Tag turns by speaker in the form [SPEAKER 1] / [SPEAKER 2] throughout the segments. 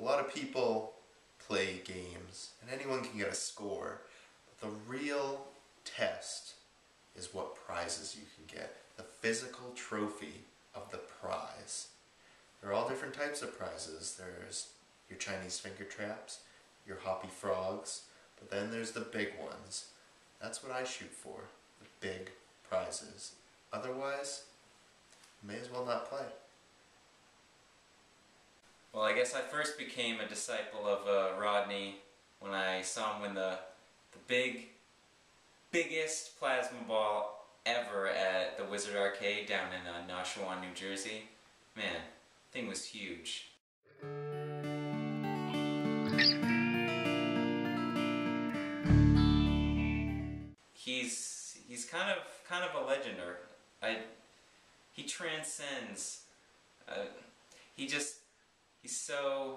[SPEAKER 1] A lot of people play games, and anyone can get a score, but the real test is what prizes you can get. The physical trophy of the prize. There are all different types of prizes. There's your Chinese finger traps, your hoppy frogs, but then there's the big ones. That's what I shoot for, the big prizes. Otherwise, you may as well not play.
[SPEAKER 2] Well, I guess I first became a disciple of Rodney when I saw him win the biggest plasma ball ever at the Wizard Arcade down in Nashua, New Jersey. Man, thing was huge. He's kind of a legend, or he transcends. He's so,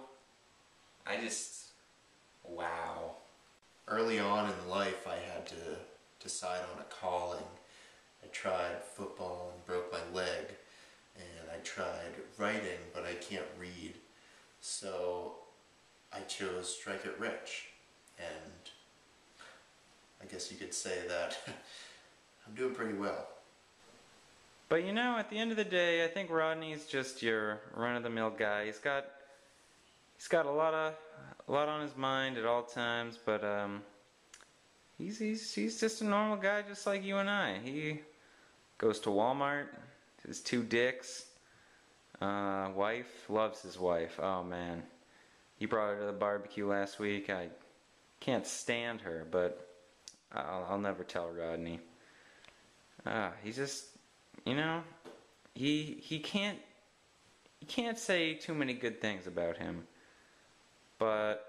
[SPEAKER 2] wow.
[SPEAKER 1] Early on in life, I had to decide on a calling. I tried football and broke my leg, and I tried writing, but I can't read. So I chose Strike It Rich, and I guess you could say that I'm doing pretty well.
[SPEAKER 2] But you know, at the end of the day, I think Rodney's just your run-of-the-mill guy. He's got a lot on his mind at all times, but he's just a normal guy, just like you and I. He goes to Walmart, his 2 dicks. Wife loves his wife. Oh man, he brought her to the barbecue last week. I can't stand her, but I'll never tell Rodney. He's just, you know, he can't say too many good things about him, but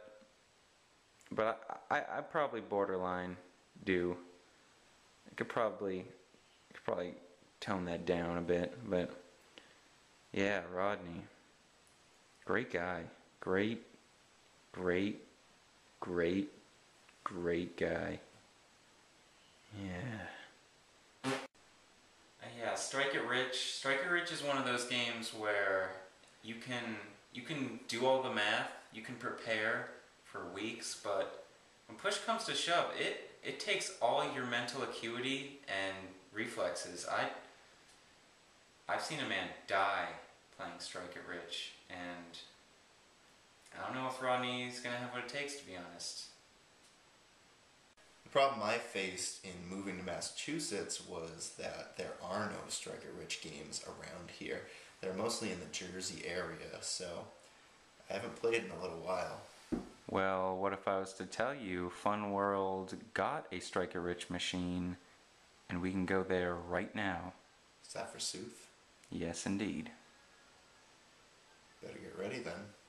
[SPEAKER 2] I probably borderline do. I could probably tone that down a bit, but yeah, Rodney, great guy, great guy. Yeah. Yeah, Strike It Rich. Strike It Rich is one of those games where you can do all the math, you can prepare for weeks, but when push comes to shove, it takes all your mental acuity and reflexes. I've seen a man die playing Strike It Rich, and I don't know if Rodney's gonna have what it takes, to be honest.
[SPEAKER 1] The problem I faced in moving to Massachusetts was that there are no Strike It Rich games around here. They're mostly in the Jersey area, so I haven't played in a little while.
[SPEAKER 2] Well, what if I was to tell you Fun World got a Strike It Rich machine, and we can go there right now?
[SPEAKER 1] Is that for Sooth?
[SPEAKER 2] Yes, indeed.
[SPEAKER 1] Better get ready then.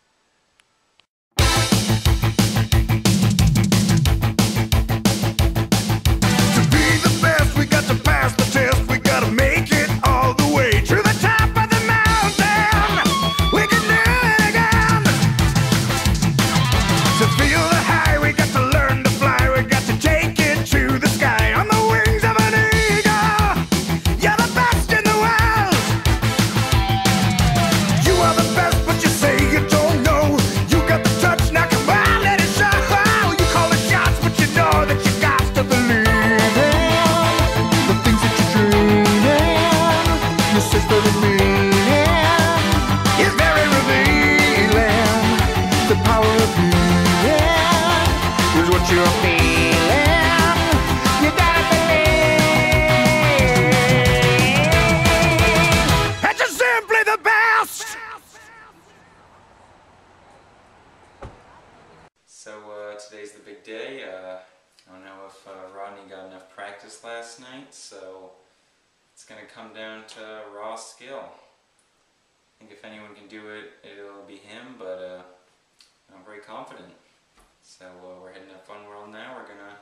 [SPEAKER 2] Today's the big day. I don't know if Rodney got enough practice last night, so it's going to come down to raw skill. I think if anyone can do it, it'll be him, but I'm very confident. So we're heading to Fun World now. We're going to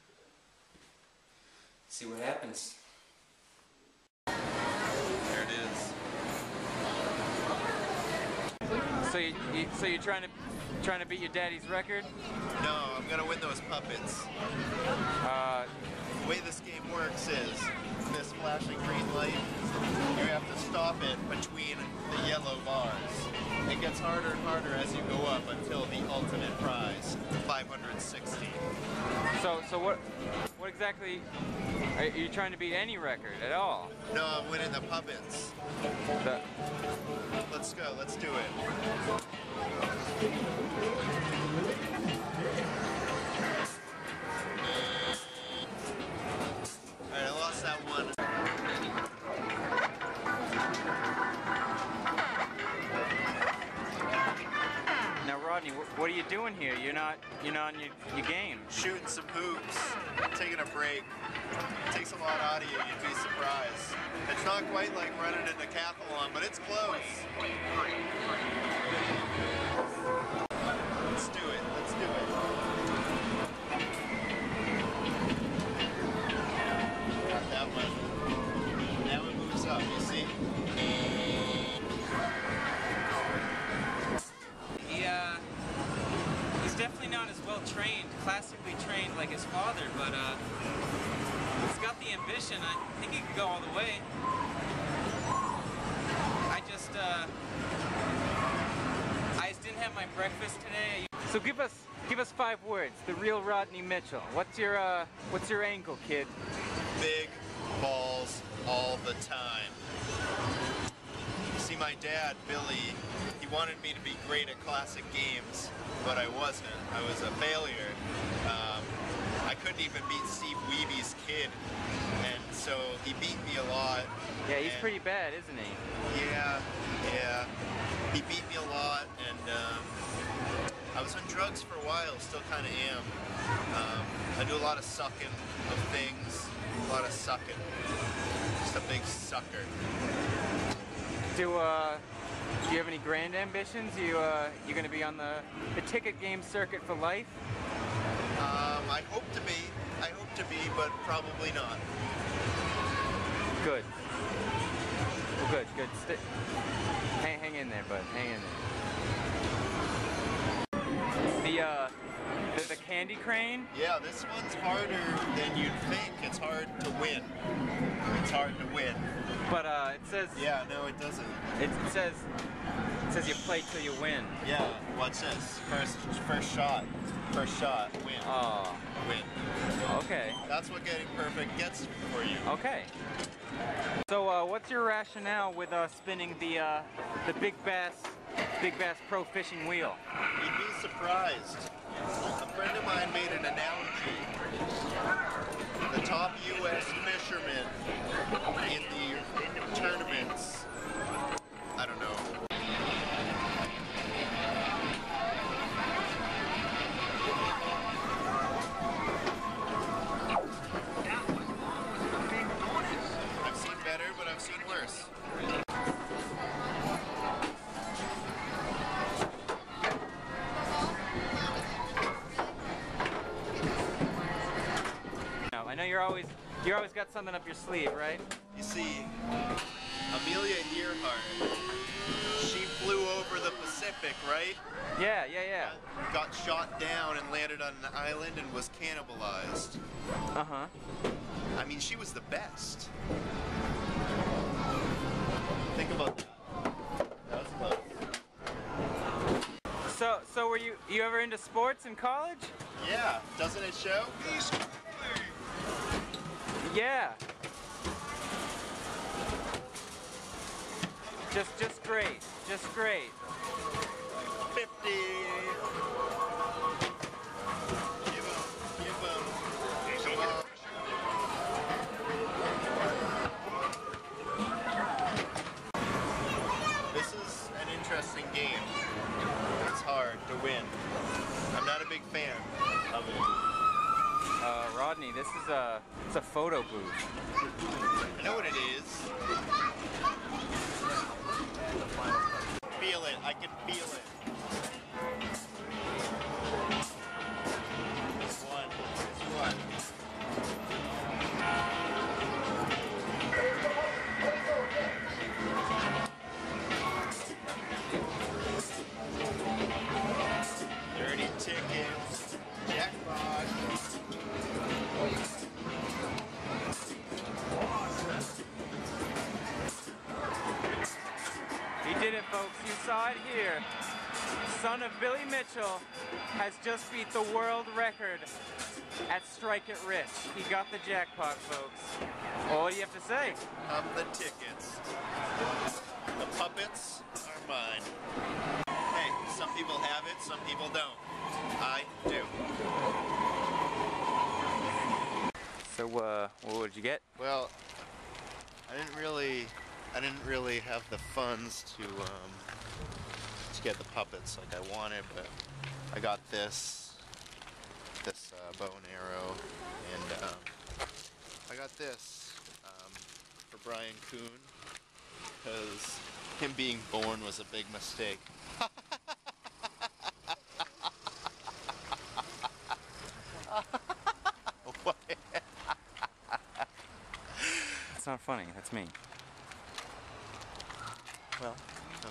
[SPEAKER 2] see what happens. There it is. So you're trying to beat your daddy's record?
[SPEAKER 1] No, I'm gonna win those puppets. The way this game works is this flashing green light, you have to stop it between the yellow yellow bars. It gets harder and harder as you go up until the ultimate prize, 560.
[SPEAKER 2] So what exactly are you trying to beat? Any record at all?
[SPEAKER 1] No, I'm winning the puppets. Let's go, let's do it. Alright, I lost that one.
[SPEAKER 2] Now, Rodney, what are you doing here? You're not on your game.
[SPEAKER 1] Shooting some hoops, taking a break. It takes a lot out of you, you'd be surprised. It's not quite like running a decathlon, but it's close. Let's do it, let's do it. That one moves up, you see?
[SPEAKER 2] He's definitely not as well trained, classically trained like his father, but he's got the ambition. I think he could go all the way. I just didn't have my breakfast today. So give us 5 words. The real Rodney Mitchell. What's your angle, kid?
[SPEAKER 1] Big balls all the time. See, my dad, Billy, he wanted me to be great at classic games, but I wasn't. I was a failure. I couldn't even beat Steve Weeby's kid, and so he beat me a lot.
[SPEAKER 2] Yeah, he's pretty bad, isn't he?
[SPEAKER 1] Yeah. He beat me a lot, and I was on drugs for a while, still kind of am. I do a lot of sucking of things, a lot of sucking. Just a big sucker.
[SPEAKER 2] Do you have any grand ambitions? You going to be on the ticket game circuit for life?
[SPEAKER 1] I hope to be, but probably not.
[SPEAKER 2] Good. Well, good. Hang in there, bud. Hang in there. The candy crane?
[SPEAKER 1] Yeah, this one's harder than you'd think. It's hard to win. It's hard to win.
[SPEAKER 2] But it says.
[SPEAKER 1] Yeah, no, it doesn't.
[SPEAKER 2] It says you play till you win.
[SPEAKER 1] Yeah. What's this? First shot. Win.
[SPEAKER 2] Oh.
[SPEAKER 1] Win.
[SPEAKER 2] Okay.
[SPEAKER 1] That's what getting perfect gets for you.
[SPEAKER 2] Okay. So what's your rationale with spinning the Big Bass Pro Fishing Wheel?
[SPEAKER 1] You'd be surprised. A friend of mine made an analogy. The top U.S. fishermen in the tournaments, I don't know. I've seen better, but I've seen worse.
[SPEAKER 2] I know you always got something up your sleeve, right?
[SPEAKER 1] You see, Amelia Earhart, she flew over the Pacific, right?
[SPEAKER 2] Yeah.
[SPEAKER 1] Got shot down and landed on an island and was cannibalized.
[SPEAKER 2] Uh-huh.
[SPEAKER 1] I mean, she was the best. Think about that. That was close.
[SPEAKER 2] So were you ever into sports in college?
[SPEAKER 1] Yeah, doesn't it show?
[SPEAKER 2] Yeah. Just great.
[SPEAKER 1] 50. Give him. Come on. This is an interesting game. It's hard to win. I'm not a big fan of it.
[SPEAKER 2] Rodney, this is it's a photo booth.
[SPEAKER 1] I know what it is. Feel it. I can feel it. One. Dirty tickets. Jackpot.
[SPEAKER 2] He did it folks, you saw it here. Son of Billy Mitchell has just beat the world record at Strike It Rich. He got the jackpot, folks. What do you have to say?
[SPEAKER 1] The tickets. The puppets are mine. Hey, some people have it, some people don't. I do.
[SPEAKER 2] So, what would you get?
[SPEAKER 1] Well, I didn't really have the funds to get the puppets like I wanted, but I got this bow and arrow, and I got this for Brian Kuhn, because him being born was a big mistake. What?
[SPEAKER 2] That's not funny, that's me.
[SPEAKER 1] Well, okay.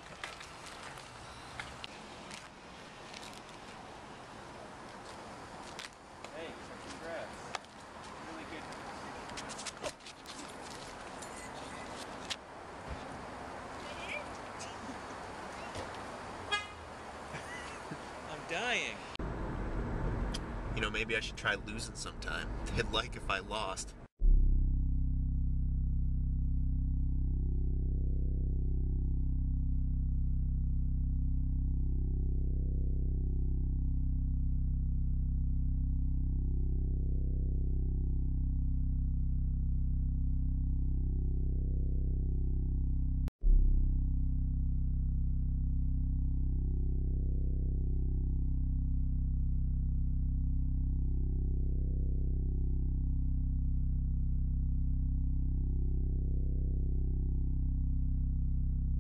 [SPEAKER 2] Hey, congrats. Really good. I'm dying.
[SPEAKER 1] You know, maybe I should try losing sometime. They'd like if I lost.